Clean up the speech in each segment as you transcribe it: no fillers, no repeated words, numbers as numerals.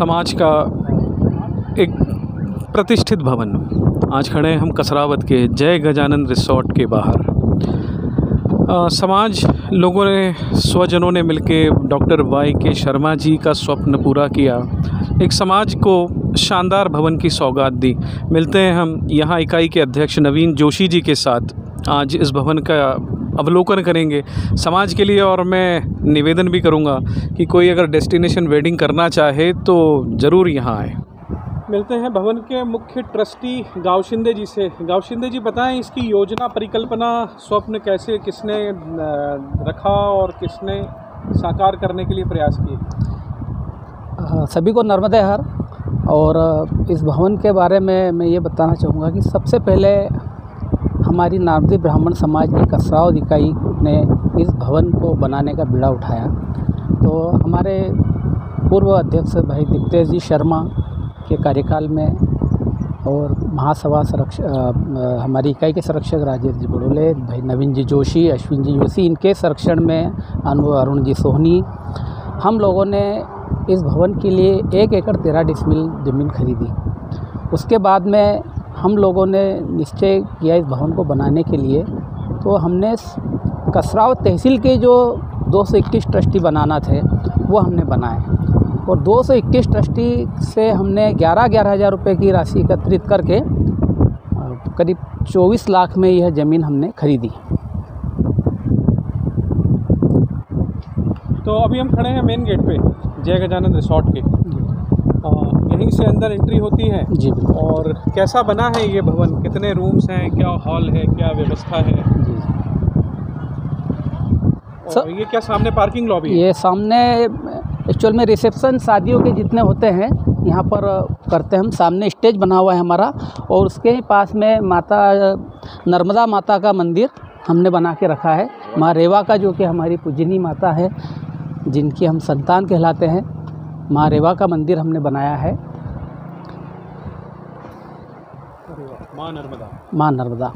समाज का एक प्रतिष्ठित भवन। आज खड़े हैं हम कसरावद के जय गजानन रिसोर्ट के बाहर। समाज लोगों ने, स्वजनों ने मिलके डॉक्टर वाई के शर्मा जी का स्वप्न पूरा किया, एक समाज को शानदार भवन की सौगात दी। मिलते हैं हम यहाँ इकाई के अध्यक्ष नवीन जोशी जी के साथ। आज इस भवन का अवलोकन करेंगे समाज के लिए, और मैं निवेदन भी करूँगा कि कोई अगर डेस्टिनेशन वेडिंग करना चाहे तो ज़रूर यहाँ आए। मिलते हैं भवन के मुख्य ट्रस्टी गाँव शिंदे जी से। गाँव शिंदे जी, बताएं इसकी योजना, परिकल्पना, स्वप्न कैसे, किसने रखा और किसने साकार करने के लिए प्रयास किए? सभी को नर्मदे हर। और इस भवन के बारे में मैं ये बताना चाहूँगा कि सबसे पहले हमारी नारदी ब्राह्मण समाज की कसरावद इकाई ने इस भवन को बनाने का बीड़ा उठाया। तो हमारे पूर्व अध्यक्ष भाई दीप्तेश जी शर्मा के कार्यकाल में और महासभा हमारी इकाई के संरक्षक राजेश जी बड़ोले, भाई नवीन जी जोशी, अश्विन जी जोशी, इनके संरक्षण में अरुण जी सोहनी, हम लोगों ने इस भवन के लिए 1 एकड़ 13 डिसमिल ज़मीन खरीदी। उसके बाद में हम लोगों ने निश्चय किया इस भवन को बनाने के लिए। तो हमने कसरावद तहसील के जो 221 ट्रस्टी बनाना थे वो हमने बनाए, और 221 ट्रस्टी से हमने 11,000 रुपये की राशि एकत्रित करके करीब 24 लाख में यह ज़मीन हमने खरीदी। तो अभी हम खड़े हैं मेन गेट पे जय गजानन रिसोर्ट के। यहीं से अंदर एंट्री होती है जी। और कैसा बना है ये भवन, कितने रूम्स हैं, क्या हॉल है, क्या व्यवस्था है जी। और ये क्या सामने पार्किंग लॉबी है? ये सामने एक्चुअल में रिसेप्शन शादियों के जितने होते हैं यहाँ पर करते हैं हम। सामने स्टेज बना हुआ है हमारा, और उसके ही पास में माता नर्मदा माता का मंदिर हमने बना के रखा है। माँ रेवा का, जो कि हमारी पूजनीय माता है, जिनकी हम संतान कहलाते हैं, माँ रेवा का मंदिर हमने बनाया है। माँ नर्मदा। माँ नर्मदा।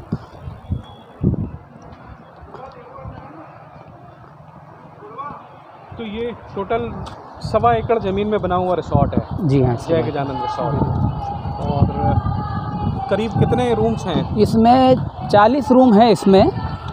तो ये टोटल 1.25 एकड़ ज़मीन में बना हुआ रिसोर्ट है। जी हाँ, जय गजानन रिसोर्ट। और करीब कितने रूम्स हैं? इसमें 40 रूम है। इसमें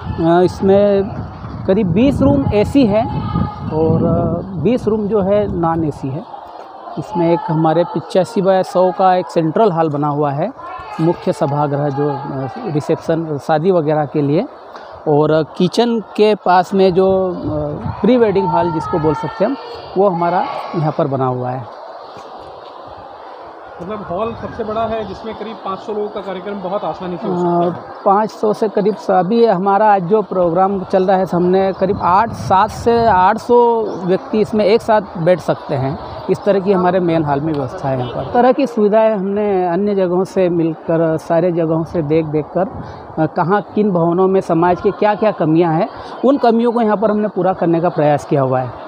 करीब 20 रूम एसी है और 20 रूम जो है नॉन एसी है। इसमें एक हमारे 85/100 का एक सेंट्रल हॉल बना हुआ है, मुख्य सभागृह जो रिसेप्शन शादी वगैरह के लिए, और किचन के पास में जो प्री वेडिंग हॉल जिसको बोल सकते हैं हम, वो हमारा यहाँ पर बना हुआ है। मतलब हॉल सबसे बड़ा है जिसमें करीब 500 लोगों का कार्यक्रम बहुत आसानी से हो सकता है। 500 से करीब। अभी हमारा आज जो प्रोग्राम चल रहा है, हमने करीब 7 से 800 व्यक्ति इसमें एक साथ बैठ सकते हैं। इस तरह की हमारे मेन हॉल में व्यवस्था है। यहाँ पर तरह की सुविधाएं हमने अन्य जगहों से मिलकर, सारे जगहों से देख कर कहाँ किन भवनों में समाज के क्या क्या कमियां हैं, उन कमियों को यहाँ पर हमने पूरा करने का प्रयास किया हुआ है।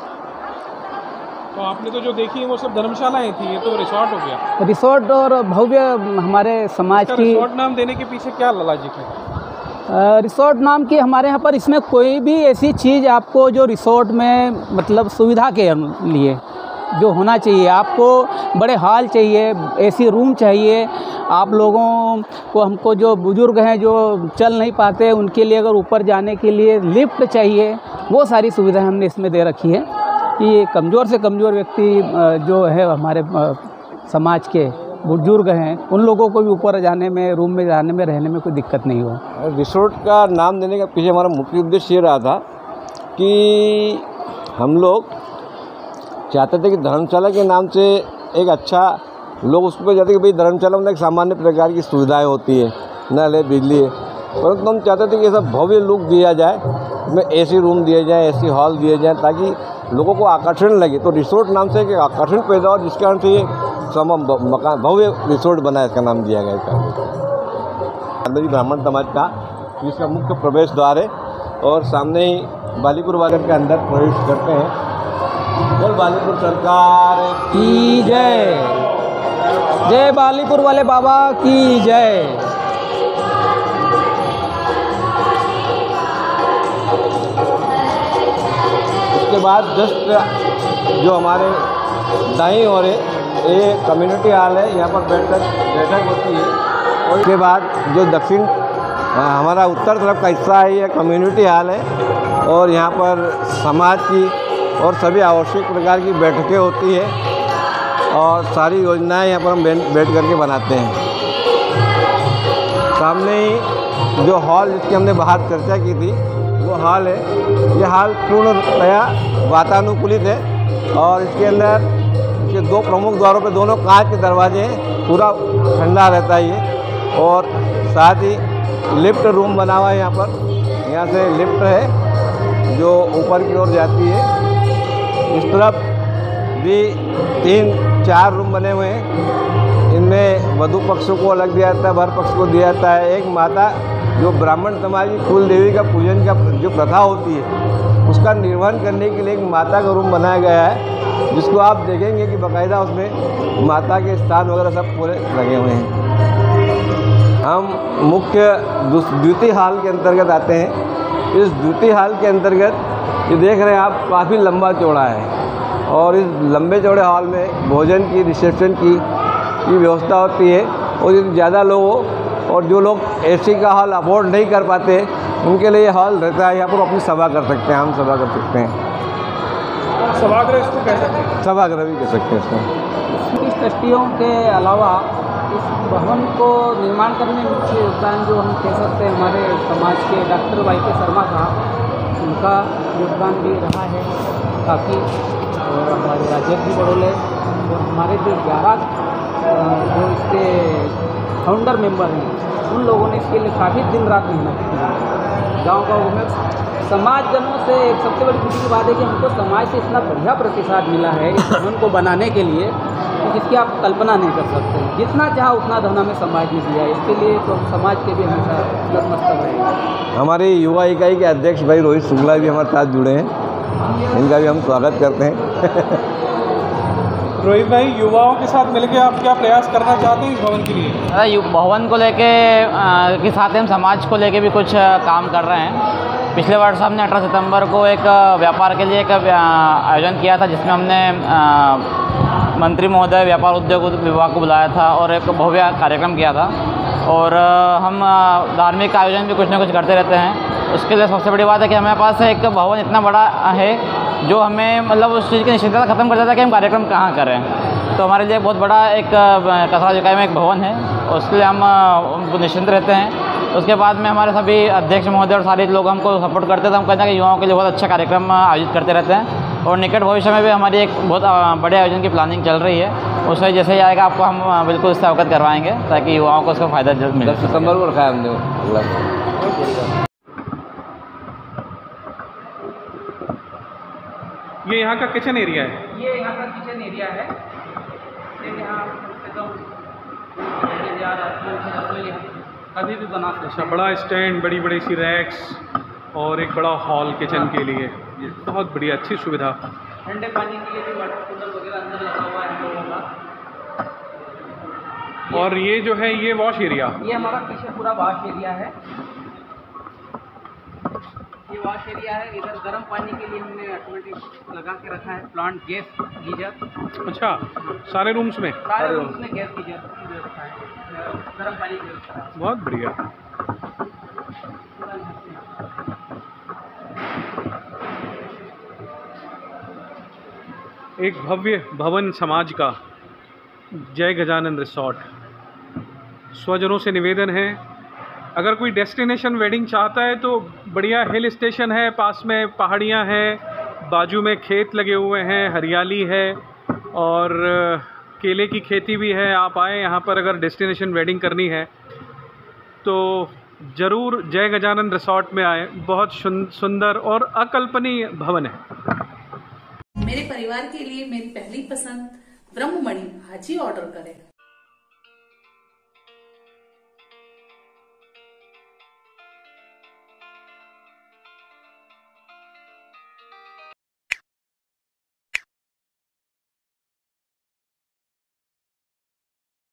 तो आपने तो जो देखी है वो सब धर्मशालाएं थी, ये तो रिसोर्ट हो गया। रिसोर्ट और भव्य हमारे समाज की। रिसोर्ट नाम देने के पीछे क्या लॉजिक है? रिसोर्ट नाम की हमारे यहाँ पर इसमें कोई भी ऐसी चीज़ आपको जो रिसोर्ट में मतलब सुविधा के लिए जो होना चाहिए, आपको बड़े हॉल चाहिए, एसी रूम चाहिए, आप लोगों को, हमको जो बुज़ुर्ग हैं जो चल नहीं पाते उनके लिए अगर ऊपर जाने के लिए लिफ्ट चाहिए, वो सारी सुविधाएं हमने इसमें दे रखी है कि कमज़ोर से कमज़ोर व्यक्ति जो है हमारे समाज के बुजुर्ग हैं, उन लोगों को भी ऊपर जाने में, रूम में जाने में, रहने में कोई दिक्कत नहीं हो। रिसोर्ट का नाम देने का पीछे हमारा मुख्य उद्देश्य ये रहा था कि हम लोग चाहते थे कि धर्मशाला के नाम से एक अच्छा लोग उस पर जाते कि भाई धर्मशाला में एक सामान्य प्रकार की सुविधाएं होती है, नल है, बिजली है, परंतु हम चाहते थे कि ये सब भव्य लुक दिया जाए, इसमें एसी रूम दिए जाए, एसी हॉल दिए जाए, ताकि लोगों को आकर्षण लगे। तो रिसोर्ट नाम से एक आकर्षण पैदा हो, जिसके कारण से ये मकान भव्य रिसोर्ट बना, इसका नाम दिया गया। इसका ब्राह्मण समाज का इसका मुख्य प्रवेश द्वार है, और सामने ही बालीपुर वाले के अंदर प्रवेश करते हैं। बोल बालीपुर सरकार की जय। जय बालीपुर वाले बाबा की जय। उसके बाद जस्ट जो हमारे दाईं ओर ये कम्युनिटी हॉल है, यहाँ पर बैठक होती है। और उसके बाद जो दक्षिण हमारा उत्तर तरफ का हिस्सा है ये कम्युनिटी हॉल है, और यहाँ पर समाज की और सभी आवश्यक प्रकार की बैठकें होती है और सारी योजनाएं यहाँ पर हम बैठ करके बनाते हैं। सामने ही जो हॉल जिसकी हमने बाहर चर्चा की थी वो हॉल है। ये हॉल पूर्णतया वातानुकूलित है और इसके अंदर इसके दो प्रमुख द्वारों पे दोनों कांच के दरवाजे हैं, पूरा ठंडा रहता है ये। और साथ ही लिफ्ट रूम बना हुआ है यहाँ पर, यहाँ से लिफ्ट है जो ऊपर की ओर जाती है। इस तरफ भी 3-4 रूम बने हुए हैं, इनमें वधू पक्ष को अलग दिया जाता है, वर पक्ष को दिया जाता है। एक माता जो ब्राह्मण समाज की कुल देवी का पूजन का जो प्रथा होती है उसका निर्वहन करने के लिए एक माता का रूम बनाया गया है, जिसको आप देखेंगे कि बाकायदा उसमें माता के स्थान वगैरह सब पूरे लगे हुए हैं। हम मुख्य द्वितीय हॉल के अंतर्गत आते हैं। इस द्वितीय हॉल के अंतर्गत ये देख रहे हैं आप, काफ़ी लंबा चौड़ा है और इस लंबे चौड़े हॉल में भोजन की, रिसेप्शन की व्यवस्था होती है। और यदि ज़्यादा लोग हो और जो लोग एसी का हॉल अफोर्ड नहीं कर पाते उनके लिए हॉल रहता है, यहाँ पर अपनी सभा कर सकते हैं, हम सभा कर सकते हैं। सभागृह इसको कह सकते हैं, सभागृह भी कह सकते हैं इसको। इस ट्रस्टियों के अलावा इस भवन को निर्माण करने में मुख्य योगदान जो हम कह सकते हैं हमारे समाज के डॉक्टर वाई.के. शर्मा साहब, उनका योगदान भी रहा है काफ़ी। और हमारे राजेश जी बड़ोले और हमारे जो 11 जो इसके फाउंडर मेंबर हैं उन लोगों ने इसके लिए काफ़ी दिन रात मेहनत की है। गाँव में समाजजनों से एक सबसे बड़ी खुशी की बात है कि हमको समाज से इतना बढ़िया प्रतिसाद मिला है इस भवन को बनाने के लिए कि जिसकी आप कल्पना नहीं कर सकते। जितना चाहा उतना धन हमें समाज ने दिया है, इसके लिए तो समाज के भी हमेशा नतमस्तक रहेंगे। हमारी युवा इकाई के अध्यक्ष भाई रोहित शुक्ला भी हमारे साथ जुड़े हैं, इनका भी हम स्वागत करते हैं। रोहित भाई, युवाओं के साथ मिलकर आप क्या प्रयास करना चाहते हैं इस भवन के लिए? भवन को लेके के साथ हम समाज को लेके भी कुछ काम कर रहे हैं। पिछले वर्ष हमने 18 सितंबर को एक व्यापार के लिए एक आयोजन किया था, जिसमें हमने मंत्री महोदय व्यापार उद्योग विभाग को बुलाया था और एक भव्य कार्यक्रम किया था। और हम धार्मिक आयोजन भी कुछ ना कुछ करते रहते हैं। उसके लिए सबसे बड़ी बात है कि हमारे पास एक भवन इतना बड़ा है जो हमें मतलब उस चीज़ की निश्चितता ख़त्म कर देता है कि हम कार्यक्रम कहाँ करें। तो हमारे लिए बहुत बड़ा एक कसरा इकाई में एक भवन है, उसके लिए हम निश्चिंत रहते हैं। उसके बाद में हमारे सभी अध्यक्ष महोदय और सारे लोग हमको सपोर्ट करते हैं। तो हम कहते हैं कि युवाओं के लिए बहुत अच्छा कार्यक्रम आयोजित करते रहते हैं और निकट भविष्य में भी हमारी एक बहुत बड़े आयोजन की प्लानिंग चल रही है। उसमें जैसे ही आएगा आपको हम बिल्कुल उससे अवगत करवाएंगे ताकि युवाओं को उसका फ़ायदा जल्द मिले। 10 सितंबर को रखा है हमने। ये यहाँ का किचन एरिया है? ये यहाँ का किचन एरिया है। यहाँ कभी भी बना सकते। अच्छा, बड़ा स्टैंड, बड़ी बड़ी सी रैक्स और एक बड़ा हॉल किचन के लिए, बहुत बढ़िया, अच्छी सुविधा। ठंडे पानी के लिए भी वाटर कूलर वगैरह अंदर लगा हुआ है हम लोगों का। और ये जो है ये वॉश एरिया, ये हमारा पीछे पूरा वॉश एरिया है। ये वॉश एरिया है। इधर गर्म पानी के लिए हमने ऑटोमेटिक लगा के रखा है प्लांट गैस गीजर। अच्छा, सारे रूम्स में? सारे रूम्स में गैस गीजर की व्यवस्था है, गर्म पानी की व्यवस्था है। बहुत बढ़िया। एक भव्य भवन समाज का जय गजानन रिसॉर्ट। स्वजनों से निवेदन है, अगर कोई डेस्टिनेशन वेडिंग चाहता है तो बढ़िया हिल स्टेशन है, पास में पहाड़ियाँ हैं, बाजू में खेत लगे हुए हैं, हरियाली है और केले की खेती भी है। आप आए यहाँ पर, अगर डेस्टिनेशन वेडिंग करनी है तो ज़रूर जय गजानन रिसॉर्ट में आए। बहुत सुंदर और अकल्पनीय भवन है। मेरे परिवार के लिए मेरी पहली पसंद ब्रह्ममणि आज ही ऑर्डर करें।